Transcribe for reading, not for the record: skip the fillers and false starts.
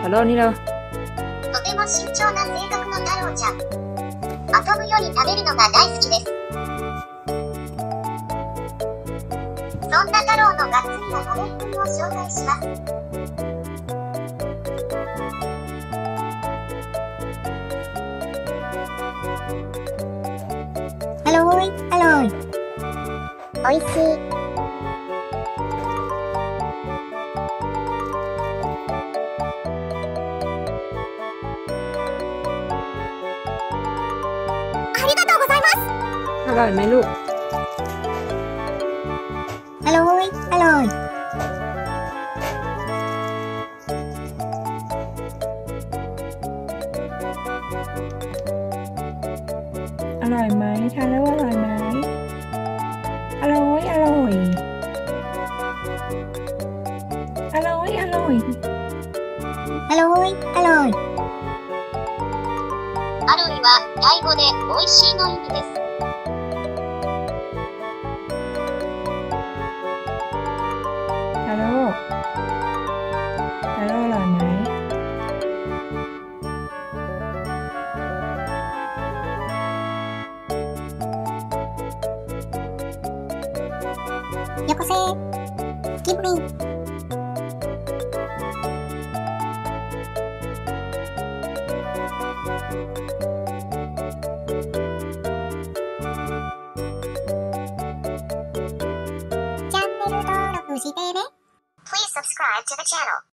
ขอโทษนี่เร็วとても慎重な性格の太郎ちゃん。遊ぶより食べるのが大好きです。そんな太郎のがっつりな食べっぷりを紹介します。 อร่อยอร่อยおいしいอร่อยไหมลูกอร่อยอร่อยอร่อยไหมทานแล้วอร่อยไหมอร่อยอร่อยอร่อยอร่อยอร่อยอร่อยアロイはタイ語で美味しいの意味です。 ทาโร่ทาโร่อร่อยไหมよこせギブミチャンネル登録してね。 Please subscribe to the channel.